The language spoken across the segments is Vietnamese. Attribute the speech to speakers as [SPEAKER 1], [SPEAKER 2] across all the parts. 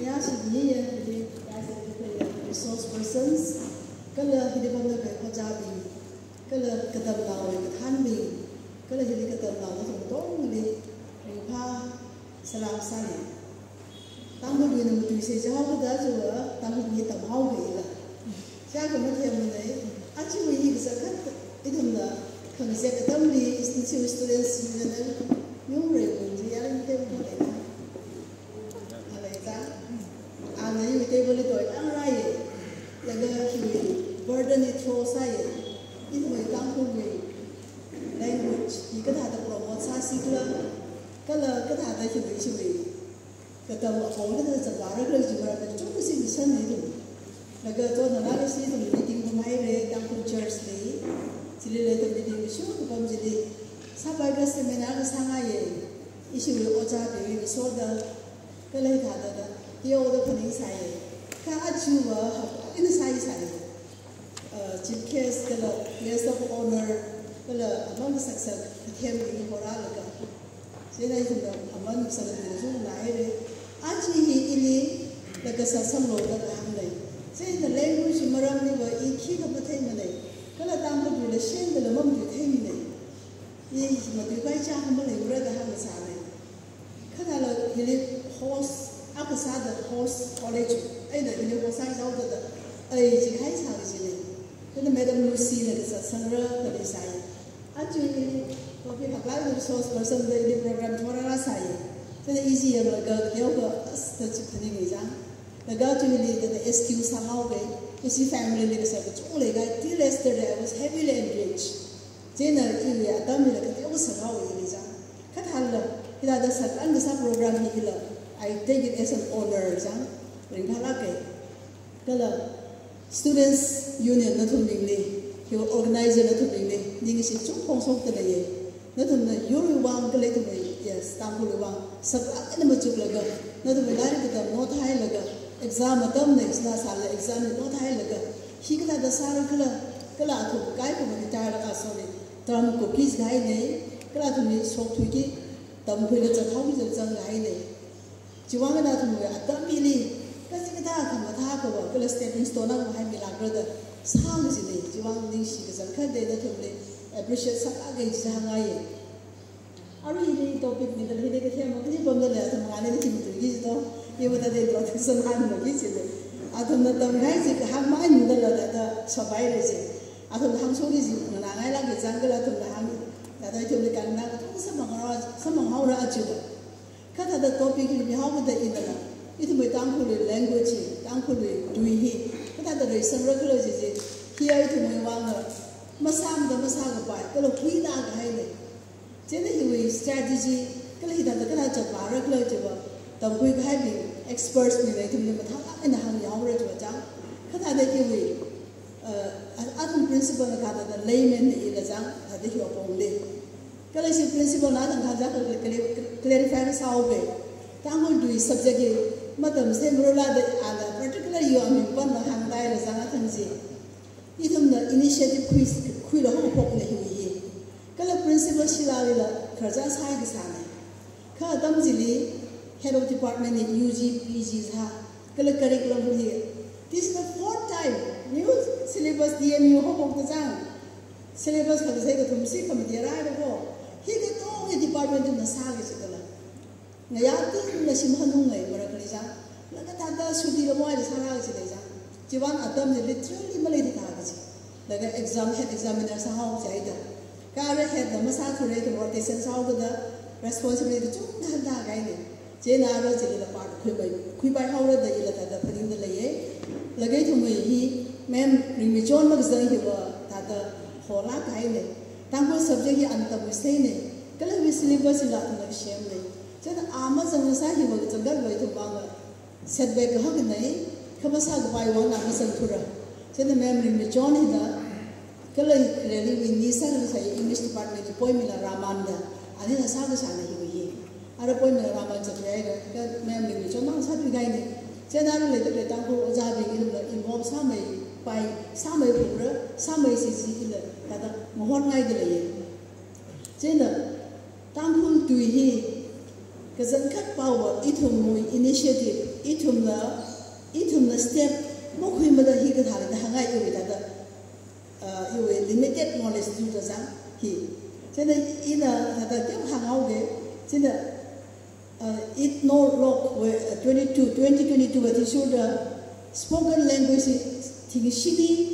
[SPEAKER 1] Nia Shidi as a resource persons, Color Hidipanda Kajabi, Color Katamnao, Hanbi, Color Hidikatamnao, Dongli, Ripa, Salam Sani. Tangkhul win the Tuesday, how does you work? Tangkhul get a how we Jacomate, actually, he is a cut. It in the Katamli is the two students in the new ribbon, the other table. And then we table it all right. Like a burden it for science. It may Tangkhul language. You can have the promote Sassicler, color, can have the Hibi. The Older is a barracles you are the two sing the sun. Like a total analysis of the meeting from Highway, Tangkhul Church Lee, Chile meeting the show to come to the Sabaga seminar Sangaye. Issue with Ocha, the soda, Kalata. The older Panisai. Kachuva in the side. Chief case, the guest of honor, among the success, became the Horalaga. Then among some of the Zoom Nairi. Achi ili, like a Sassam Road at the Hamley. Say the language Marami were a key of the Tamale. Kalatanga with the shame the mum to Tamale. He is not the Vaja Hamley, rather Hamasane. Katala, he lived horse. Outside the horse college, either in the size out of the age high house in it. Then the Madam Lucy is a Sandra, the design. Actually, we have a resource person, the program for our side. Then the easier girl, the yoga, the chicken. The girl to really get the SQ somehow. You see, family leaders have a truly guy. Till yesterday, I was heavily engaged. Jenna, Ilya, Dummy, it was somehow in his own. Kathala, he had a sub program here. I take it as an honor, Students' Union, not only he will organize it, not only English is too consult the day. Not only you want to let me, yes, Tangkhul one, Sabak and the Machulaga, not only like the not high lager, exam a dumb next last exam not high lager. He could have the Sarakala, Kalatu, Guy from the Tire Asoli, Drum cookies guy name, Kalatumi, so twiggy, Tangkhul at home is a guy. Chiwanga to me at the Billy, Casicata, Mataka, Kula stepping stone of my brother. Sound is in it. Chiwang she is a cut day that only appreciate some against Hangai. I really topic me the Hidden Him from the letter, and anything to his door, even that they got some hand of visitor. I don't know the magic, have mine the letter, survivors. I don't know how so easy, and I like the Zangala to the hand that I told the Katamnao, somehow Rajuba. Cut at the topic in the how with the internet. It will be Tangkhul language, Tangkhul doing he. But at the recent regulars is it here to my one Masam the Masaga by Kalokina Highway. Generally, strategy, Kalita the Kalaja Barakla, Tangkhul having experts related to the and the Hang Yawra to a jump. Cut at the Kiwi. An atom principle of the layman in the Zang at the Hill only. Kalasi principle not and clarify how way. Tangkhul do is subject, Madam Semrola and particularly you are in one of Handai Zanatanzi. Even the initiative quiz, Quilla Hope in the Hui. Kala principal Shilala, Karzas Hagisane. Ka Damzili, head of department in UGPG's ha, Kala curriculum here. This is the fourth time new syllabus DMU Hope of the Zang. Syllabus for the sake of Tumsi committee arrived before. He got all the department in the Sagas. Nayati, the Simhanunga, Maracaliza, Nakata, Sudi, the Moy, the Sarajiliza. Jivan Adam, the literally Malay Targets. The exam head examiners are how Jaida. Kara had the massacre rate of what they sent out of the responsibility to that guy. Jane Arrows in the part of Quibai Howard, the Ilata, the Putting the Lay. Lagatum, he, Ma'am, Rimijon Magazine, he were that the Hola Kaine. Tangkhul subject and the Mustane. Kala syllabus in Latin of Shamley. Then Amazon was saying about the way to Banga. Said back Hoganay, Kamasag by one Amazon Tura. Then the memory with John in the Kala really we need say English department appointment Ramanda. And then a Sagasana he will Our appointment Ramanda memory with John had to guide it. Then I related the Tangkhul was having involved some by some is that Mohon Idle. Then Tangkhul do he cái dân khách power itum mùi initiative itum là step mỗi khi mà hi cái thằng này hàng ngày yêu cái limited knowledge du ra rằng hi cho nên in là thằng tiếp hàng ao cái cho nên it no lock 2022 thì show the spoken language thì Sydney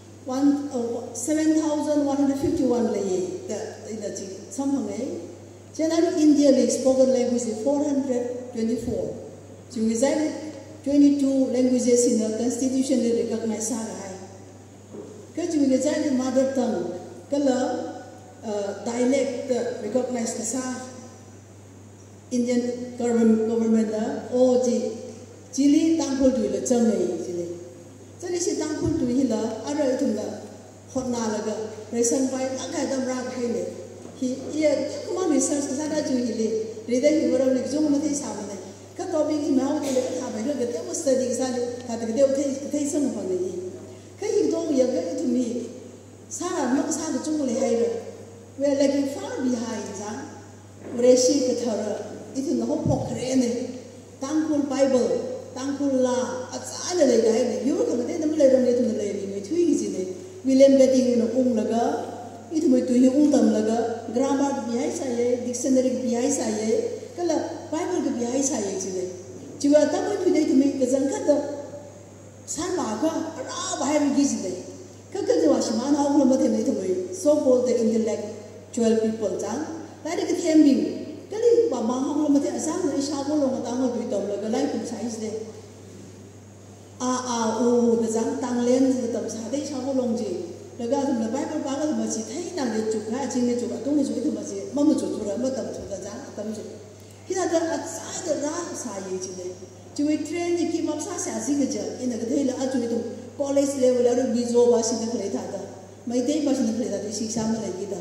[SPEAKER 1] 7,151 lệ in the something này cho nên India là spoken language 424 chúng ta 22 languages in the constitution recognized sa hai cái chúng ta là mother tongue cái là dialect recognized sa Indian government đó ô chỉ lý Tangkhul tuổi là chân này chỉ lý cho nên si Tangkhul tuổi là ở đây chúng ta hot na là cái research by anh cái tâm ra cái này thì cũng mang research cái đó chú ý lý lý đây thì vào lịch dùng mà thấy sao này các topic thì máu thì cái thằng này cái tiêu study cái này thằng cái tiêu thấy sinh hoạt này cái hiện tượng nhiều cái thì mình sao nó sao được chung lại hay rồi về là cái far behind rằng về si cái thở ít nó không học cái này Tangkhul Bible Tangkhul la ở xã này lấy cái này yếu thằng cái nó lấy đồng này thằng lấy mình thui cái gì này William Getting nó ung là cái ít mới thui ung tầm là cái grammar bị hay sai dictionary bị hay sai cái là Bible cái bị hay sai gì này chỉ là tao mới thui đây thì mình cái dân khách đó sáng mà có ra bài cái gì này cái gì mà xem nó không làm thế này thì mình so called the intellectual people chẳng lại cái thêm mình cái này bà mang không làm thế sáng rồi sao có lòng ta ngồi tụi tầm là cái này cũng sai gì đấy cái dáng tăng lên thì tầm sao đấy sao có lòng gì là cái thằng là Bible ba cái mà chỉ thấy nào để chụp cái chính để chụp cái tung cái chụp mà chỉ mà chụp rồi mà tầm chụp là dáng tầm chụp khi nào đó sai được ra sai gì đấy chụp train thì khi mà sai gì cái chứ in cái thế là chụp itu college level là được visual ba xin được lấy thà đó mấy thế ba xin được lấy thà thì sĩ sao mà lấy gì đó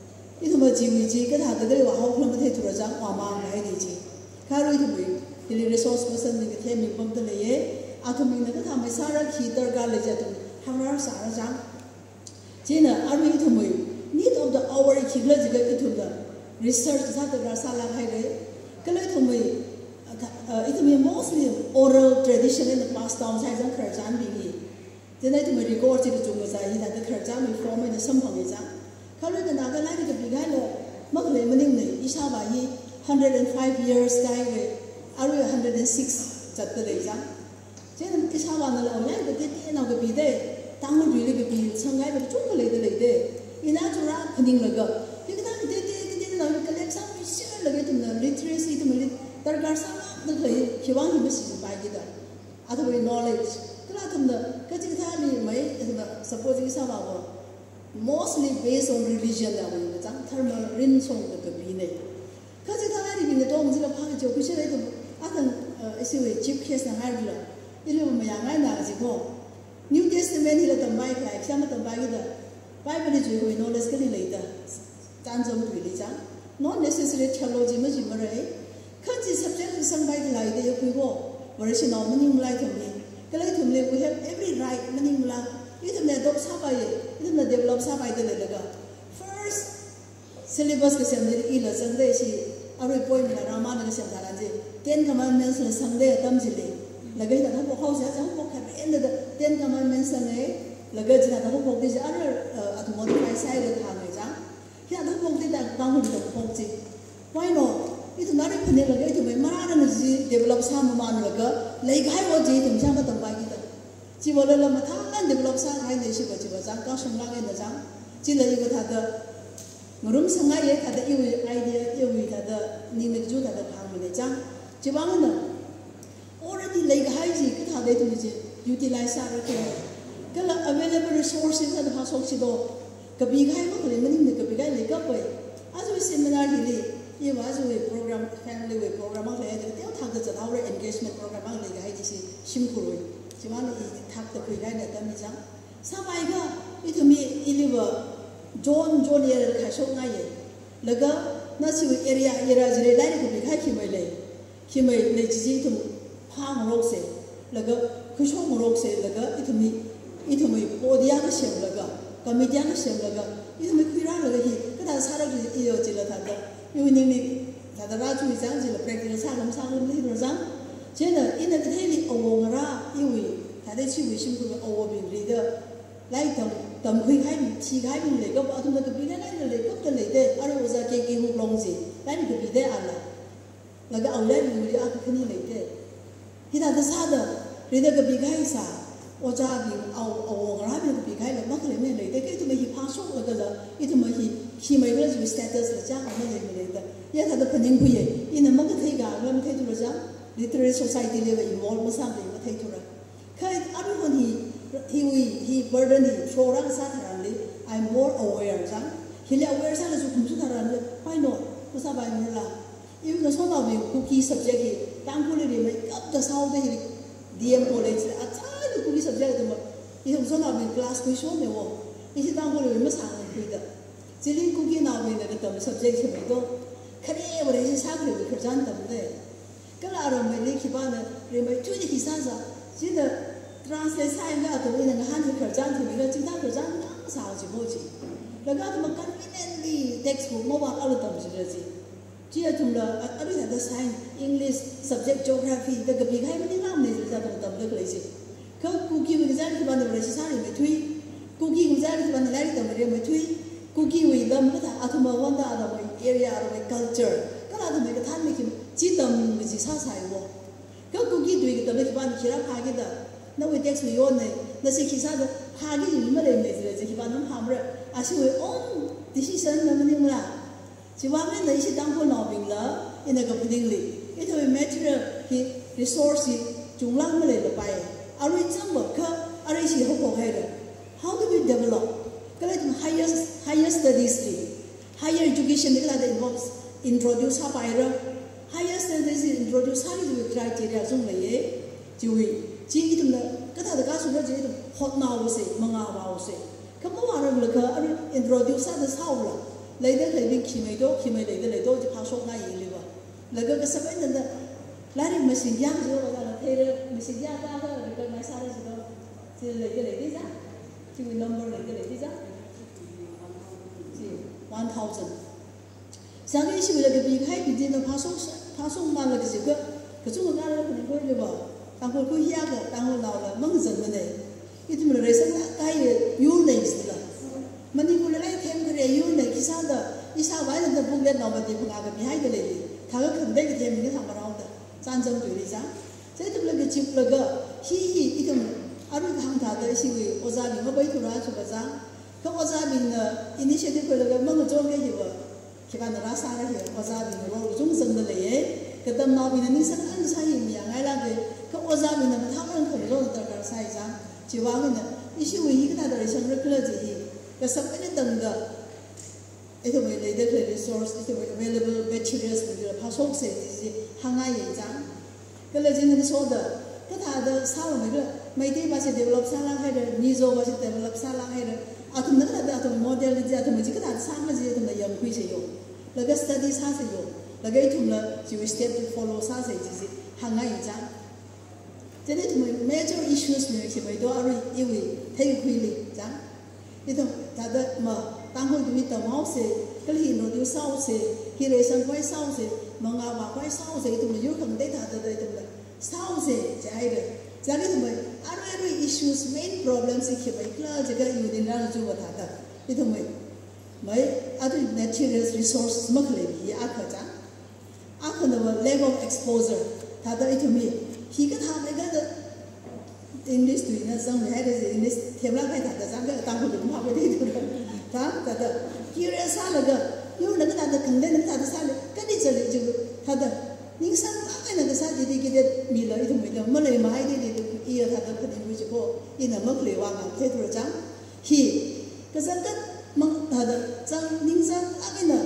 [SPEAKER 1] ít mà chỉ cái thằng cái vào học làm thế thôi rằng hòa mang này đi chứ khai rồi thì resource person mình cái thêm mình bấm tới lấy thôi mình cái thằng mấy sao ra khi tơ ga lấy cho tụi hàng ra sao ra rằng chỉ là ở đây thôi mình need of the hour khi lấy cái thôi là research sao tơ ga sao làm hay đấy cái lấy thôi mình ít mình mostly oral tradition in the past down sai rằng khởi trang bị gì cho nên thôi mình record thì chúng người sai thì là khởi trang mình form mình xâm hỏng cái rằng kalau kita nak lagi ke bigai le, mak le mending ni isha bayi 105 years kai le, aru 106 jat le jang. Jadi isha wana le online ke tiada nak ke bide, Tangkhul bide ke bide, sangai ke cuma le de. Ina cura pening lega. Kita nak tiada nak ke leksa share lagi tu na literacy tu meli tergar sama tu kaya kiwang hidup sih bayi kita. Atau knowledge. Kalau tu na kerja kita ni mai suppose isha bawa. Mostly based on religion là mình cái dạng thermal rin song được cái gì này, cái gì thằng này thì mình tôi mình sẽ phá cái chỗ cái này thì thằng cái gì chip case là hay rồi, cái này mà yang ngay là gì không? New Testament thì là tầm bài cái, xem mà tầm bài cái đó, Bible thì chỉ có knowledge cái này lấy đó, trang giống cái gì chẳng, not necessary theology mà chỉ mà đấy, cái gì subject thì sang bài thì lại thì cái gì vậy thì nó mình lại thầm đi, cái này thầm đi we have every right mình lại itu na dok sabai itu na develop sabai de lega first syllabus ke sem de ila sangde si ari point la rama na sem dalan ji 10 commandments la sangde tam ji le lega ita tho ko sa sa ko kha end de 10 commandments ne lega ji na tho ko de ji ari at modify sai de tha ne jang ya tho ko de da tang hu de ko ji why not itu na ri phne lega itu me ma na ji develop sa ma man lega lega hai wo ji tum sa ma tam ba gi chỉ bảo là mà thằng anh develop sang hai này chỉ bảo rằng có sung lang cái rằng chỉ là yêu thằng đó mà đúng sang hai thằng đó yêu idea yêu thằng đó nhưng mà chú thằng đó hàng mình rằng chỉ bảo là already lấy cái hai gì cái thằng đấy tụi mình utilize sang cái là available resources là họ số chỉ đó cái bị cái mất rồi mình cái bị cái lấy cái vậy à rồi seminar thì đi yêu mà rồi program family way program mang lại thì theo thằng đóจะเอา engagement program mang lấy cái hai gì sim rồi chỉ mà là thắc tự quỳ cái này tâm rằng sao vậy cơ ít thôi mi iliver John này khai số ngay vậy là cái nó chỉ area gì đấy lại thì bị khai khi mà lấy chỉ thôi phang rốc xe là cái số rốc xe là cái ít thôi mi podium cái xem là cái committee cái xem là cái ít thôi mi quỳ ra là cái gì cái thằng sao được yêu chỉ là thằng đó yêu những 他的拉注意讲起了 practical 差咁差咁呢度讲，即呢因那个体力学个啦，因为他的去为辛苦个学病里的来等开开面，起开面嚟个，啊同那个病来嚟个嚟的，啊我在给互弄子，来那个病的啊啦，那个后来病里啊肯定嚟的，其他的差的，你那个病开啥？我这边我那边比开了，那可能没来的，这都没去爬树那个了，这都没去没个就 status 了，家好那来没来的，因为他的肯定不也，因为那个推干，那么推出了讲 ，literary society level involve 么上的个推出了，可阿如果he burden he throw 那个啥他人哩 ，I'm more aware 讲，他了 aware 上了就控制他人哩 ，why not？ 不啥办法啦，因为那说到边 cookie subject 的，当初里面搞的少的，DM college 啊。cookie subject 的嘛，伊从说那边 class 会说的哦，伊是当过了没上会的，这里 cookie 那边那个等 subject 没多，可能我们是上课的课程等的，跟那人们你去办的，人们推的去啥子，真的 translate 啥应该都那个汉字课程，他们个其他课程那啥就不去，那个他们 conveniently textbook 没往all等是这些。只要从了阿边他的 science English subject geography 那个比开没那么的就在等的个类型。可cookie 为啥你办的不是啥里没推 ？cookie 为啥你办的来的没没推 ？cookie 为了么个他阿图么问的阿么 area 阿么 culture， 个阿图么个他们去只等没是啥菜喎。可 cookie 对个等么去办其他拍个的，那为 text 为用呢，那是其他的拍个就没来没是去办能拍不了，阿是为 own decision 那么的么啦？就外面那些当过老兵了，那个不定哩，因为 material 的 resource 中浪没来了摆。Are we example? Are we see how do we develop? Kalau higher studies higher education ni kalau involves introduce apa era higher studies introduce hari tu criteria zong leh, jadi itu na kita ada kasus ada jadi hot now se mengawal se. Kamu orang mereka ada introduce ada sahaja. Lain lebih kimai lain tu pasok na ini lepas. Laga kesabaran anda lari mesin yang juga ada tera mesin yang ada dekat masalah juga. Jadi lagi je, jadi number lagi je. 1000. 上个是为了个避开毕竟的爬送嘛了个这个，可是我干了可能会对吧？当会会下个，当会老了梦什么的，一直没来生了，他也有类似了。มันนี่คนละเทมก็เรียนในกิจการอีสานวันนั้นพวกเด็กเราไม่ได้พงอากับมีให้กันเลยถ้าก็ขึ้นได้ก็เทมนี่ทำมาเราแต่จานจำจุดนี้จ้ะใช่ตัวเล็กจิบเล็กฮีอีกมันอารุณทางท่าได้สิวิโอซาบินเขาไปธุระชุบจ้ะเขาโอซาบินอินิเชติฟคนละก็มันก็จงเลยอยู่ว่าคิดว่าน่าสาระเหรอโอซาบินเราจงสังเกตเลยก็ตำนานบินนี่สังอันใช่ยังไงล่ะก็เขาโอซาบินมันทำเรื่องคนเราต้องการใช่จ้ะจีว่ามันอีสิวิก็น่าจะได้สังเกตเลยจีก็สังเกตตั้งแต่itu boleh ada resource itu available materials begitu pasok se jadi hangai yang kalau jenis soda kita ada salah mereka mereka masih develop salah ada nizo masih develop salah ada atau mereka ada atau model itu atau macam kita ada sama saja itu mereka yang kuis yo laga study saja yo laga itu mereka jadi step to follow saja jadi hangai yang jadi itu major issues mereka itu ada iwi tadi kuili jang itu ada Tangkhul tu kita mau se, kalau hino tu sao se, hiresan kuai sao se, mengawa kuai sao se itu menjadi kandai ada itu lah, sao se jadi tu ada issues main problems itu kita jaga Udin rana juga ada, itu ada natural resources makhluk ya aku nama level of exposure, ada itu kita ada ada English tu ini sang ada English tiap-tiap ada sang Tangkhul tu apa itu 다 그다 기회에 살아가 요는 나도 근데는 다도 살아 그리 저리 저 다다 닝상 안에 그 사지들이 기대 밀어 이도 밀어 뭐래 마이들이 이어 다도 그리 보시고 이는 먹래 와가 되돌자 히 그선 끝 다다 장 닝상 안에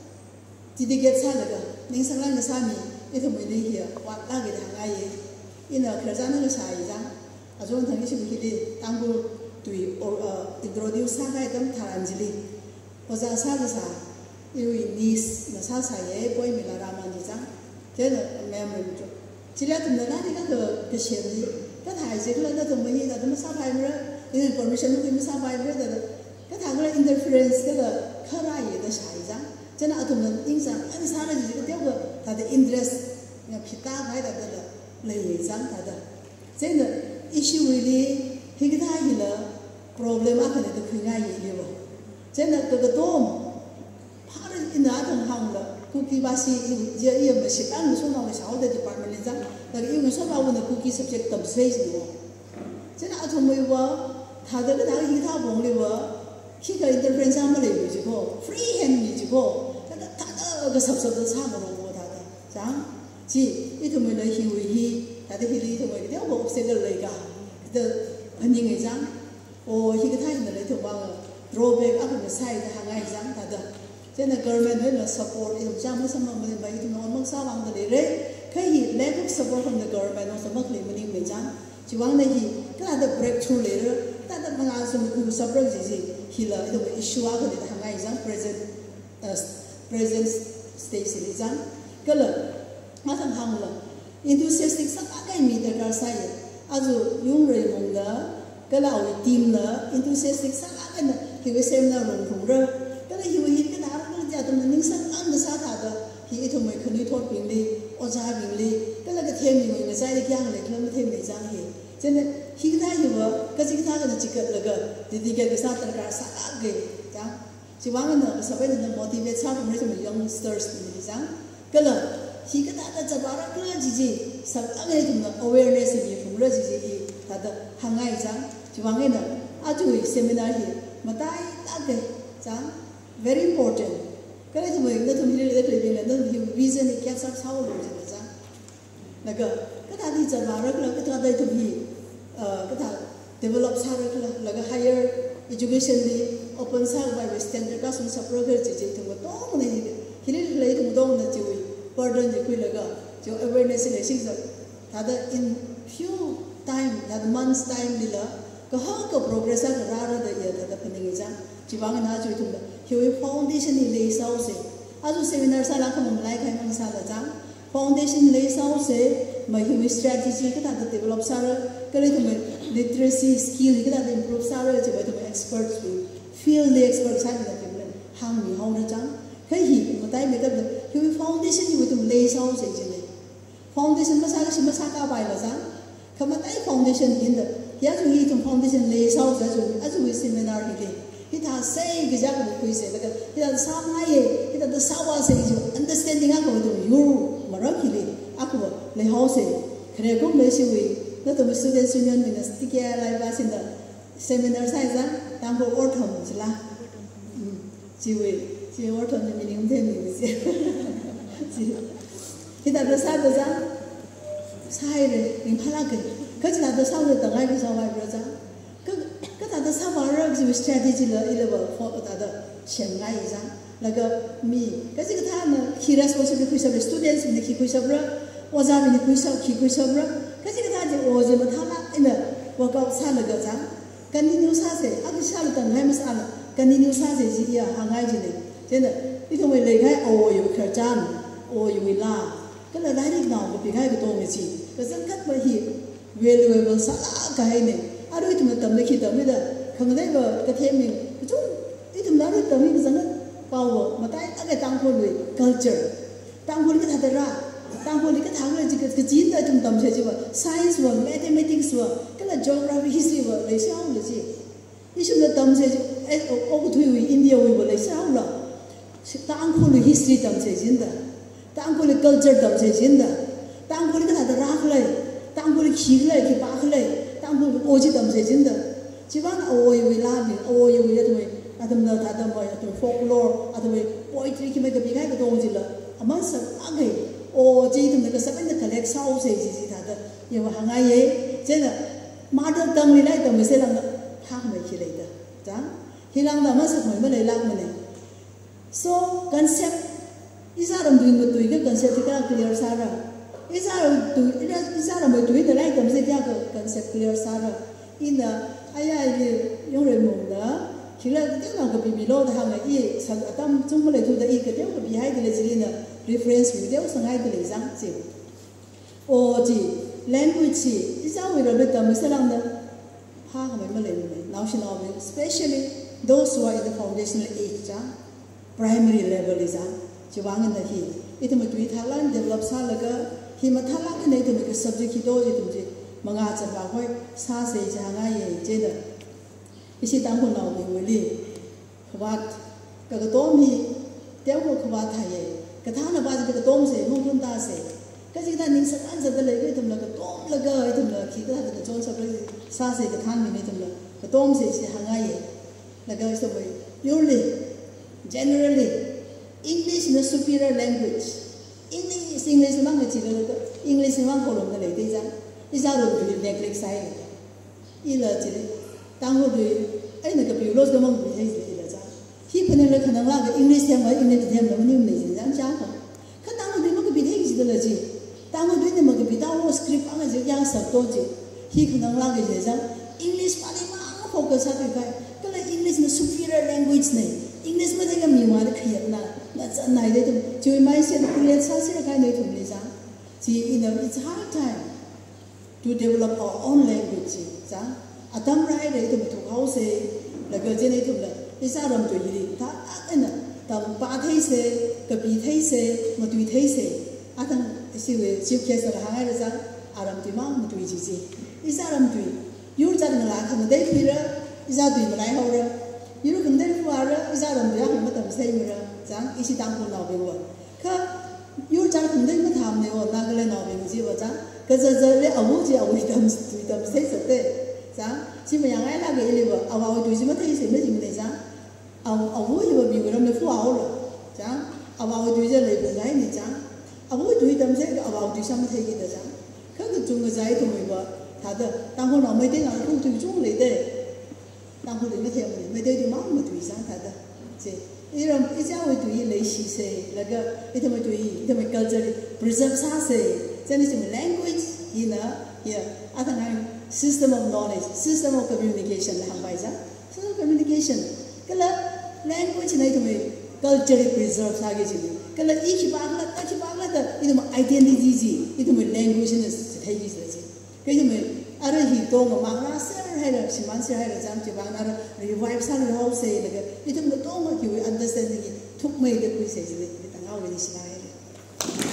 [SPEAKER 1] 지디게 살아가 닝상랑 사미 이도 밀이 히어 왔다게 당아예 이는 그러자는 거 사이자 아주 당연히 우리들이 당부 tui introduce sakai tam tharanjali oza sa iwi nis na sa ye poi mila ramani jang tena memory jo chira tum na ni ka ke sheri ka thai je la da tum hi da tum sa phai mra information ku mi sa phai mra da ka thang la interference ka da khara ye da sai jang cho nên tụi mình in rằng anh sao là gì cái tiêu của ta để interest nhà kita cái đó là lấy rằng ta đó cho nên issue really khi cái thay gì là problem á cái này tôi khuyên ngay gì điều cho nên cái tôm phá ra in ra thằng hàng là cookie basi giờ yêu mà ship ăn số nào cái sáu để department lên rằng là cái yêu số nào là cookie subject tầm space nữa cho nên tụi mình vào thà được cái thằng khi thao bổng đi vào khi cái interference mà lấy gì cô free hand gì cô cái sập sập nó sao mà nó thà đó chẳng chỉ ít tụi mình lấy hiểu hi thà được hiểu tụi mình đéo bộ sẽ được lấy cả the anh như ngày rằng ô khi cái thay là lấy tụi bao drawback áp lực sai là hàng ngày rằng thà đó cho nên government will support it trong mấy some mà mấy tụi nó mất sao bằng cái đấy cái gì lack of support from the government nó sẽ mất liền mình mình rằng chỉ bằng này gì cái là the breakthrough later ta đã mang ra một support gì thì là cái issue áp lực hàng ngày rằng present state gì rằng cái là mà thằng hàng là enthusiastic sắc cái gì để ra sai azu yung rồi mong đó cái là ở team nữa enthusiastic sắc cái này thì cái xem nào rồi cũng rồi cái này hiểu cái đó cái giờ tụi mình những sáng ăn được sao thà đó thì tụi mình khơi thoát bình đi ở gia bình đi cái là cái thêm nhiều người sai được giang này không thêm người giang thì cho nên khi cái hiểu cái gì cái chỉ cần là cái cái sao tất cả sắc cái chẳng chỉ bằng cái sao bây giờ motivate sao tụi mình cho mình youngsters thì chẳng cái là khi cái đã cho bảo cái gì sao cái tụi mình awareness gì cũng rất gì thà đó hàng ngày chẳng chỉ bằng cái nào ajuy seminar thì mà tai cái chẳng very important cái này tụi mình nó tụi mình để cái này nó vision thì kéo sao rồi chứ chẳng là cái ta thì cho bảo là cái ta đây tụi mình cái ta develop sao là cái higher education đi open sao by standard các số sắp rồi cái gì tụi mình tốt này khi lấy tụi mình tốt là chịu burden gì quy là cái awareness này sinh ra ta đã in few time ta months time đi là cái họ có progress cái ra rồi đấy ta đã phân định rằng chỉ bằng cái nào chơi tụi mình hiểu foundation thì lấy sao sẽ azu seminar sao là không lại cái mong sao là rằng foundation lấy sao sẽ mà hiểu strategy cái ta đã develop sao rồi cái này tụi mình literacy skill cái ta đã improve sao rồi chỉ vậy tụi mình experts field experts sao là tụi mình hàng mình hông nữa chẳng cái gì mà tay mình cái hiểu foundation thì tụi mình lấy sao sẽ chứ này foundation mà sao cao bài là rằng không mà tay foundation hiện được hiện chúng hi trong foundation lấy sao sẽ chúng azu seminar thì ta say cái giác của quý sẽ là cái ta sao ngay cái ta sao vào sẽ chứ understanding á của tụi you mà rất kỳ lạ á của lấy họ sẽ cái này cũng mấy sự nó tụi mình student union mình là TKLDMU là seminar sai ra đang có autumn chứ là chị autumn thì mình không thêm gì chị thì ta đã sao được ra sai rồi mình phải làm cái chỉ là sao được tầng ai cái sao vậy rồi ra cái ta đã sao vào rồi cái strategy là ile vào ta đã xem ngay ra là cái mi cái gì cái thằng khi responsibility của सब students mình khi của सब rồi oza mình của सब khi của सब rồi cái gì cái thằng thì oza mà thằng là ina workout sao là cái ra continue sao sẽ áp sao là tầng hai mươi sao là continue sao sẽ gì à hàng ngày gì này cho nên cái thằng mình lấy cái yêu khởi trang yêu là cái là đại định nào cái cái tổ này gì cái dân cắt bởi hiện valuable sao cái này à đôi tụi mình tầm đấy khi tầm bây giờ không thấy vào cái thêm mình cái chút ít tụi nó đôi tầm mình cái dân power mà cái Tangkhul rồi culture Tangkhul cái thật ra Tangkhul cái thằng này chỉ cái chín tại trung tâm chứ mà science và mathematics và cái là geography history và lấy sao là gì đi xuống là tầm chứ ô thuê India và lấy sao là Tangkhul history tầm chứ gì đó Tangkhul culture tầm chứ gì đó Tangkhul cái thật ra cái này Tangkhul khí cái này bạc cái này Tangkhul ô chỉ tầm chứ gì đó chỉ bằng ô yêu la mình ô yêu cái thôi atom na atom boy atom folklore atom poetry ki mai ka bigai ka dong jila ama sa age o ji tum ka saban da collect sao se ji ta da ye wa hanga ye je na mother tongue ni lai ta me se lang ha mai ki lai da ja hilang da ma sa khoi ma lai lak ma ne so concept isaram duin ma tui ka concept ka clear sa ra isaram ma tui da lai ta me se kya ka concept clear sa ra in da aya ye yong re mong da khi là cái nào cái bị lô thì hàng ngày y sản tâm chúng mới lấy thu được cái điều cái bị hay thì là gì nữa reference video sang hay thì là gì gì ô gì language gì ý sao vậy rồi tầm mới sẽ làm được ha không phải mới lấy này nào xin nói especially those who are in the foundational age primary level is a Chiwang and he. It may be Thailand develop Salaga, he Matala and to make a subject he does it. Mangats of Ahoy, Sase, Jangaye, Jeda. Is it Tangkhul we will live? What Kagatomi, Delco Kavataye, Katana Bazikatomse, Mundase. Because it needs an answer the legatum like a dome, like a item like he got the Jones of Sase, the time the dome says Hangaye, like I said, usually, generally, English is a superior language. English language, English in one column, the ladies is out of the neglect side. Illegally, Tangkhul, I think a lost among the Hazel. He put in the Kananga, English temper, English temper, new nations, and Java. Katamnao could be taken the legit. Tangkhul didn't make a bit of script on as a young subdoji. He can no longer English, focus on English is a superior language name. English is a memoir clear now. That's a night to remind you that it's a kind of Lisa. See, it's a hard time to develop our own language. Adam right to house like a genital. It's out of the Bathese, Kapitese, Matuitese. Adam is chief case of Hangariza, Adam Dimam, Matuizi. Is Adam Dui. You're talking like the day Peter. Is that the Horror? You look in there for is out of the Madam Samuel, Zang, is it Tangkhul now? You're talking then with Hamne or Nagalan of Zivaza, because there's a Wuja with them states of there. Zang, Simaya like a liver, our Duzimatis, Mizimeza, a wood will be with them 4 hours. Zang, our Duza labor line, Zang, a wood do it themselves about Dusam take it as a Kagazai to me, but Tangkhul made it on to Julie there. Tangkhul made it Mamma to his another. Say, it's our to eat, she say, like a it to eat, it culture, preserve Sase, then it's language, here, other time, system of knowledge, system of communication, system of communication. Language, culture preserves Sagacini. Each bagla, identity, it may language in the Arahi Tonga Manga, Sarah had a Shimansi had a Zamchibana, revive San House, it took the Tonga, you understand it, took me the quizzes with an hour in his life.